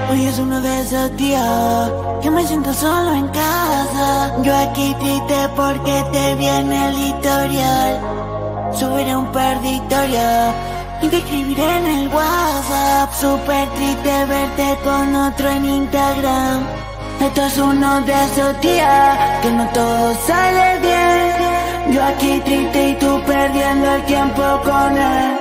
Hoy es uno de esos días que me siento solo en casa. Yo aquí triste porque te viene el historial. Subiré un par de historias y te escribiré en el WhatsApp. Súper triste verte con otro en Instagram. Esto es uno de esos días que no todo sale bien. Yo aquí triste y tú perdiendo el tiempo con él.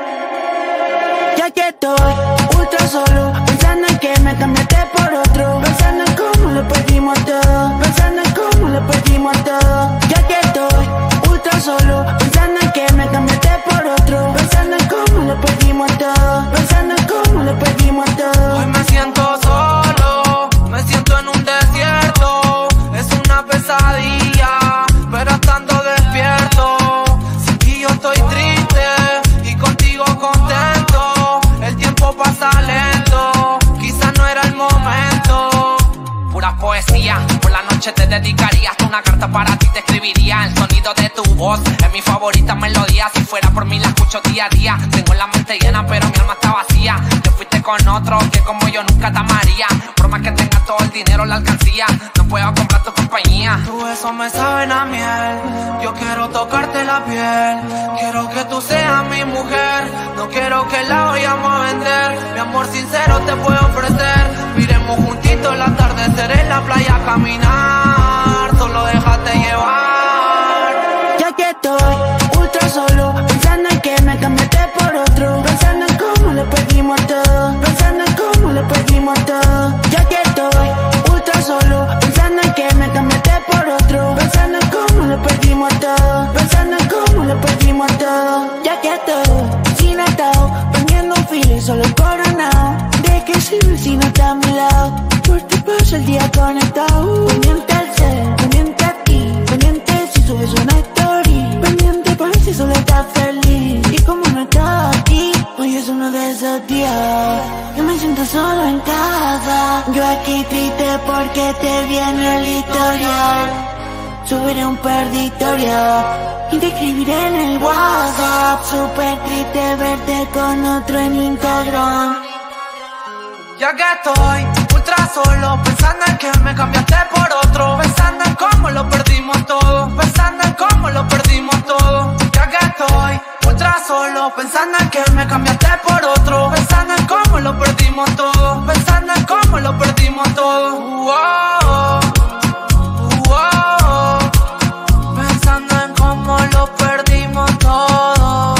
Ya que estoy ultra solo, pensando en que me cambiaste por otro, pensando en cómo lo perdimos todo, pensando en cómo lo perdimos todo. Ya que estoy ultra solo, pensando en que me cambiaste por otro, pensando en cómo lo perdimos todo, pensando en cómo lo perdimos todo. Hoy me siento solo, me siento en un desierto, es una pesadilla, pero estando despierto, sin ti yo estoy triste y contigo contento. El tiempo pasa lento, quizás no era el momento. Pura poesía, por la noche te dedicaría hasta una carta para ti te escribiría. El sonido de tu voz es mi favorita melodía. Si fuera por mí la escucho día a día. Tengo la mente llena pero mi alma está vacía. Te fuiste con otro que como yo nunca te amaría. Por más que tengas todo el dinero la alcancía, no puedo comprar tu compañía. Tu beso me saben a miel, yo quiero tocarte la piel. Quiero que tú seas mi mujer, no quiero que la vayamos a vender. Mi amor sincero te puedo ofrecer. Miremos juntitos el atardecer en la playa a caminar. Solo déjate llevar. Ya que estoy ultra solo, pensando en que me cambiaste por otro, pensando en cómo lo perdimos todo, pensando en cómo lo perdimos todo. Ya que estoy ultra solo, pensando en que me cambiaste por otro, pensando en cómo lo perdimos todo, pensando en cómo lo perdimos todo. Ya que estoy sin atado, prendiendo un filo y solo coronado. ¿De qué sirve si no está a mi lado? Por ti paso el día conectado. Pendiente al ser, pendiente a ti, pendiente si subes una story, pendiente por si solo estás feliz. Y como no estás aquí, hoy es uno de esos días que me siento solo en casa. Yo aquí triste porque te viene el historial. Subiré un par de historias y te escribiré en el WhatsApp. Súper triste verte con otro en Instagram. Ya que estoy ultra solo, pensando en que me cambiaste por otro, pensando en cómo lo perdimos todo, pensando en cómo lo perdimos todo. Ya que estoy ultra solo, pensando en que me cambiaste por otro, pensando en cómo lo perdimos todo, pensando en cómo lo perdimos todo. Pensando en cómo lo perdimos todo.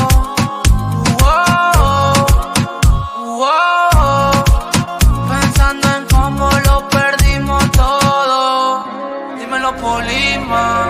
Pensando en cómo lo perdimos todo. Dímelo, Polima.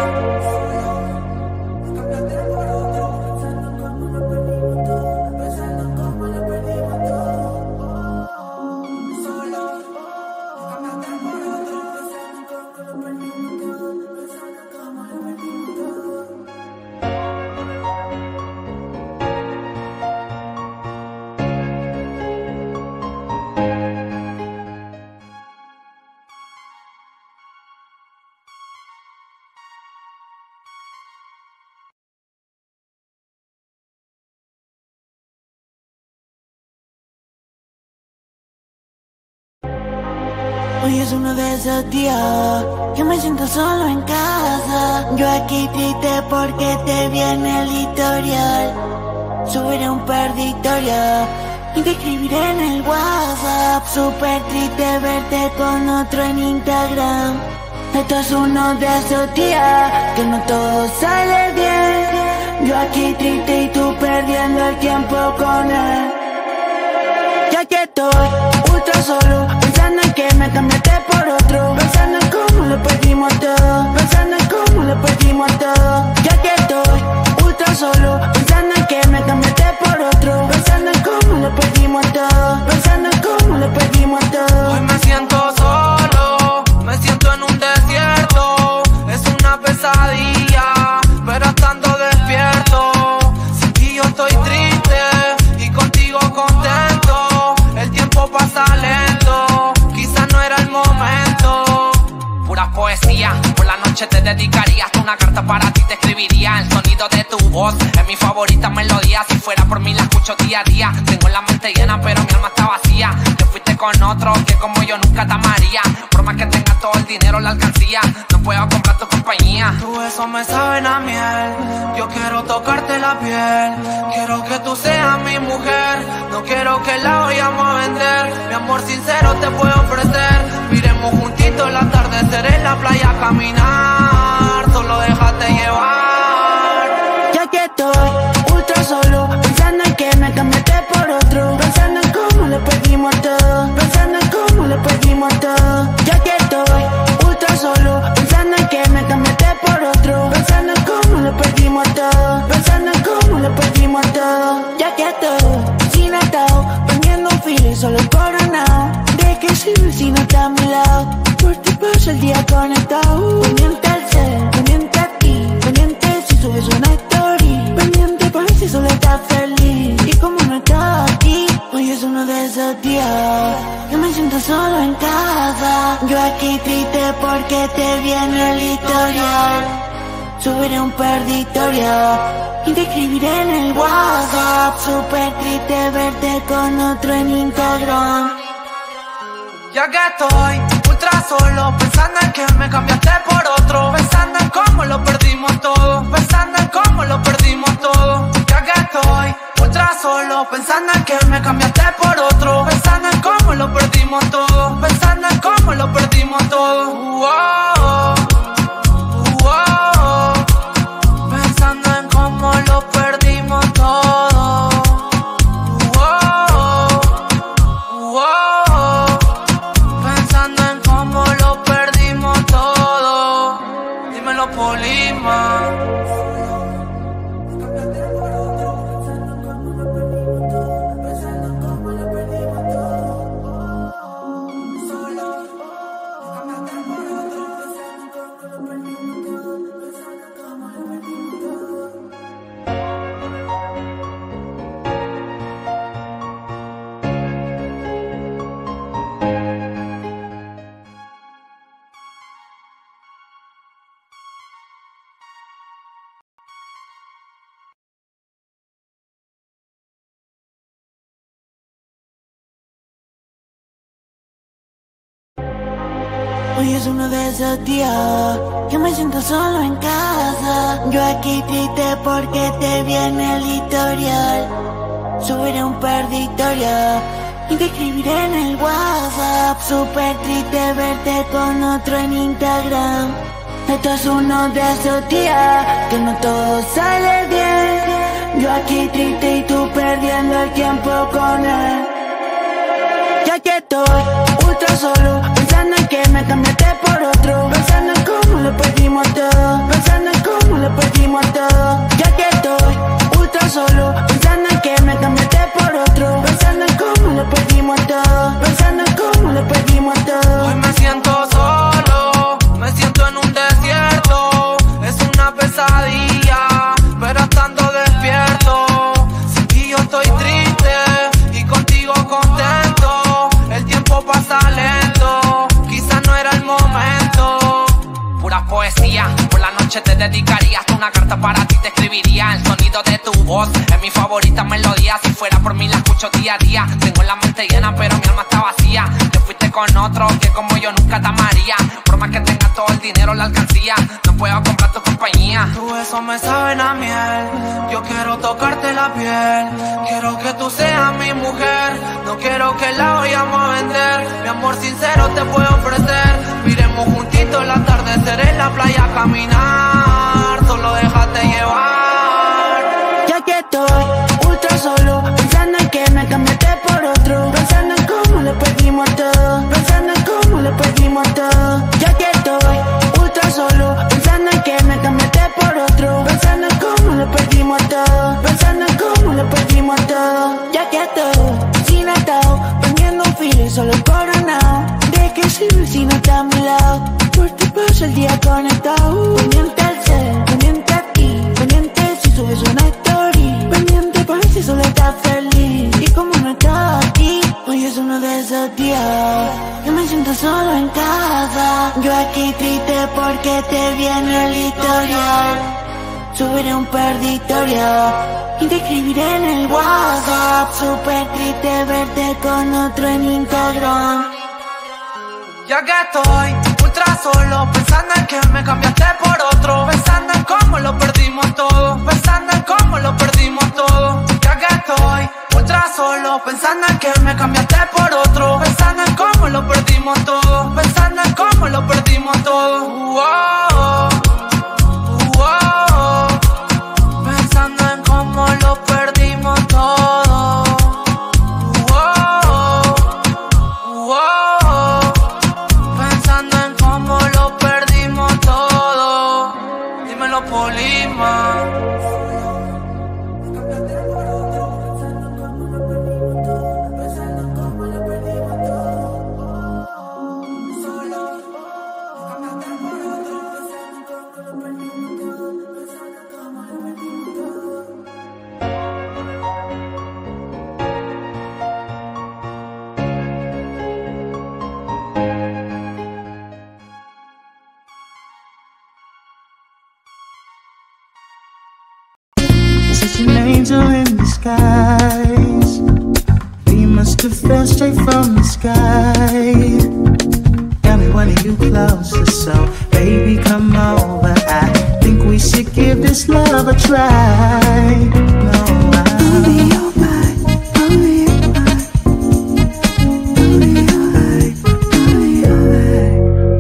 Hoy es uno de esos días que me siento solo en casa. Yo aquí triste porque te viene el historial. Subiré un par de historias y te escribiré en el WhatsApp. Súper triste verte con otro en Instagram. Esto es uno de esos días que no todo sale bien. Yo aquí triste y tú perdiendo el tiempo con él. Ya que estoy ultra solo, pensando en que me cambiaste por otro, pensando en cómo lo perdimos todo, pensando en cómo lo perdimos todo. Ya que estoy ultra solo, pensando en que me cambiaste por otro, pensando en cómo lo perdimos todo, pensando en cómo lo perdimos todo. Hoy me siento solo, me siento en un desierto, es una pesadilla, pero estando despierto, sin ti yo estoy triste y contigo contento. El tiempo noche te dedicaría hasta una carta para ti te escribiría. El sonido de tu voz es mi favorita melodía. Si fuera por mí la escucho día a día. Tengo la mente llena pero mi alma está vacía. Te fuiste con otro que como yo nunca te amaría. Por más que tengas todo el dinero la alcancía, no puedo comprar tu compañía. Tu besos me saben a miel. Yo quiero tocarte la piel. Quiero que tú seas mi mujer. No quiero que la vayamos a vender. Mi amor sincero te puedo ofrecer. Miremos juntitos el atardecer en la playa a caminar. Solo déjate llevar. Ya que estoy ultra solo, pensando en que me cambiaste por otro, pensando en cómo le perdimos todo, pensando en cómo le perdimos todo. Ya que estoy ultra solo, pensando en que me cambiaste por otro, pensando en cómo le perdimos todo, pensando en cómo le perdimos todo. Ya que estoy sin atado, prendiendo un filo solo coronado. ¿De qué sirve si no está a mi lado? Por ti paso el día conectado. Pendiente al ser, pendiente a ti, pendiente si subes una story, pendiente para ver si solo estás feliz. Y como no estás aquí, hoy es uno de esos días que me siento solo en casa. Yo aquí triste porque te viene el historial. Subiré un perditorio y te escribiré en el WhatsApp. Súper triste verte con otro en Instagram. Ya que estoy ultra solo, pensando en que me cambiaste por otro, pensando en cómo lo perdimos todo, pensando en cómo lo perdimos todo. Ya que estoy ultra solo, pensando en que me cambiaste por otro, pensando en cómo lo perdimos todo, pensando en cómo lo perdimos todo. Pensando en cómo lo perdimos todo. Pensando en cómo lo perdimos todo. Dímelo, Polima. Hoy es uno de esos días que me siento solo en casa. Yo aquí triste porque te viene el historial. Subiré un perditorio y te escribiré en el WhatsApp. Súper triste verte con otro en Instagram. Esto es uno de esos días que no todo sale bien. Yo aquí triste y tú perdiendo el tiempo con él. Ya que estoy ultra solo, pensando en que me cambiaste por otro, pensando en cómo lo perdimos todo, pensando en cómo lo perdimos todo. Ya que estoy ultra solo, pensando en que me cambiaste por otro, pensando en cómo lo perdimos todo, pensando en cómo lo perdimos todo. Hoy me siento solo, me siento en un desierto, es una pesadilla, pero estando despierto, sin ti yo estoy triste y contigo contento. El tiempo pasa lento, quizás no era el momento. Pura poesía, por la noche te dedicaría hasta una carta para ti te escribiría. El sonido de tu voz es mi favorita melodía. Si fuera por mí la escucho día a día. Tengo la mente llena pero mi alma está vacía. Te fuiste con otro que como yo nunca te amaría. Por más que tengas todo el dinero la alcancía, no puedo comprar tu compañía. Tu besos me saben a miel. Yo quiero tocarte la piel. Quiero que tú seas mi mujer. No quiero que la vayamos a vender. Mi amor sincero te puedo ofrecer. Miremos juntitos el atardecer en la playa a caminar. Solo déjate llevar. Ya que estoy ultra solo, pensando en que me cambiaste por otro, pensando en cómo le perdimos todo, pensando en cómo le perdimos todo. Ya que estoy ultra solo, pensando en que me cambiaste por otro, pensando en cómo le perdimos todo, pensando en cómo le perdimos todo. Ya que estoy sin atado, prendiendo un filo solo coronado. ¿De qué sirve si no está a mi lado? Por ti paso el día conectado. Pendiente al ser, pendiente a ti, pendiente si subes una story, pendiente para ver si solo estás feliz. Y como no estás aquí, hoy Hoy es uno de esos días que me siento solo en casa. Yo aquí triste porque te viene el historial. Subiré un perditorio y te escribiré en el WhatsApp. Súper triste verte con otro en Instagram. Ya que estoy ultra solo, pensando en que me cambiaste por otro, pensando en cómo lo perdimos todo, pensando en cómo lo perdimos todo. Ya que estoy ultra solo, pensando en que me cambiaste por otro, pensando en cómo lo perdimos todo, pensando en cómo lo perdimos todo. Pensando en cómo lo perdimos todo. Pensando en cómo lo perdimos todo. Dímelo, Polima. Such an angel in disguise. We must have fell straight from the sky. Got me wanting you closer, so baby come over. I think we should give this love a try. No, I'll be alright. I'll be alright. I'll be alright. I'll be alright.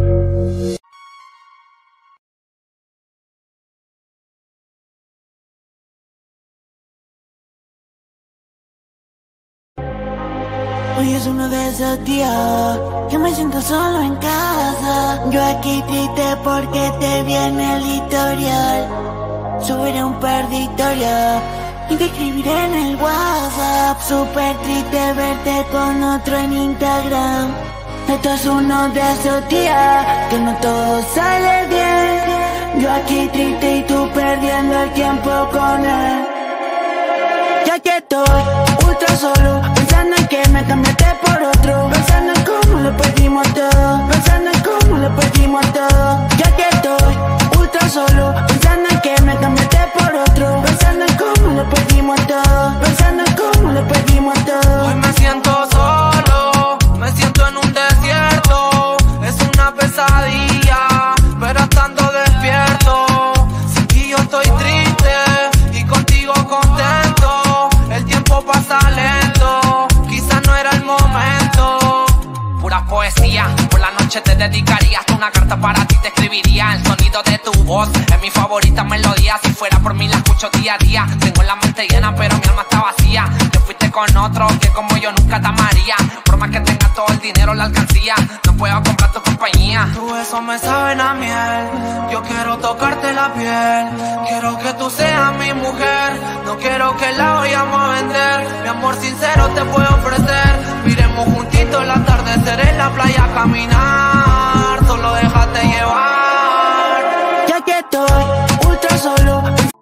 Hoy es uno de esos días que me siento solo en casa. Yo aquí triste porque te viene el historial. Subiré un perditorio y te escribiré en el WhatsApp. Súper triste verte con otro en Instagram. Esto es uno de esos días que no todo sale bien. Yo aquí triste y tú perdiendo el tiempo con él. Ya que estoy ultra solo, pensando en que me cambiaste por otro, pensando en cómo lo perdimos todo, pensando en cómo lo perdimos todo. Ya que estoy ultra solo, pensando en que me cambiaste por otro, pensando en cómo lo perdimos todo, pensando en cómo lo perdimos todo. Hoy me siento solo, me siento en un desierto, es una pesadilla, pero estando despierto, sin ti yo estoy triste y contigo contento. El tiempo pasa lento, quizás no era el momento. Pura poesía, por la noche te dedicaría hasta una carta para ti te escribiría. El sonido de tu voz es mi favorita melodía. Si fuera por mí la escucho día a día. Tengo la mente llena pero mi alma está vacía. Te fuiste con otro que como yo nunca te amaría. Por más que tengas todo el dinero la alcancía, no puedo comprar tu compañía. Tu beso me saben a miel, yo quiero tocarte la piel. Quiero que tú seas mi mujer, no quiero que la vayamos a vender. Mi amor sincero te puedo ofrecer. Miremos juntitos el atardecer en la playa a caminar. Solo déjate llevar. Ya que estoy ultra solo.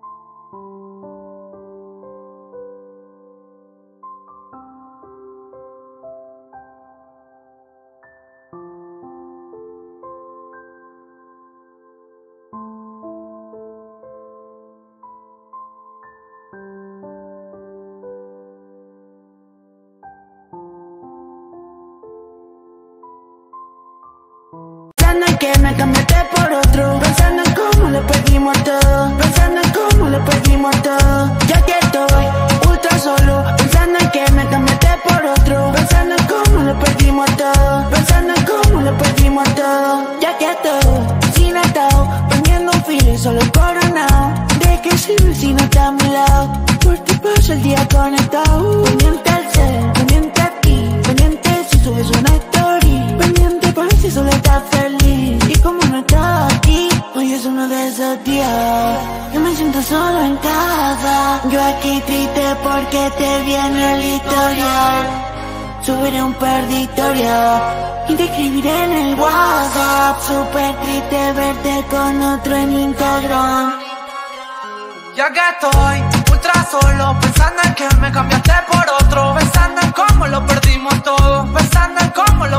Pensando en que me cambiaste por otro, pensando en cómo lo perdimos todo, pensando en cómo lo perdimos todo. Ya que estoy ultra solo, pensando en que me cambiaste por otro, pensando en cómo lo perdimos todo, pensando en cómo lo perdimos todo. Ya que estoy sin atado, prendiendo un filo y solo coronado. ¿De qué sirve si no está a mi lado? Por ti paso el día conectado. Pendiente al cel, pendiente a ti, pendiente si subes una story, pendiente por si solo estás feliz. Y como no estás aquí, hoy es uno de esos días que me siento solo en casa. Yo aquí triste porque te viene el historial. Subiré un perditorio y te escribiré en el WhatsApp. Súper triste verte con otro en Instagram. Ya que estoy ultra solo, pensando en que me cambiaste por otro, pensando en cómo lo perdimos todo, pensando en cómo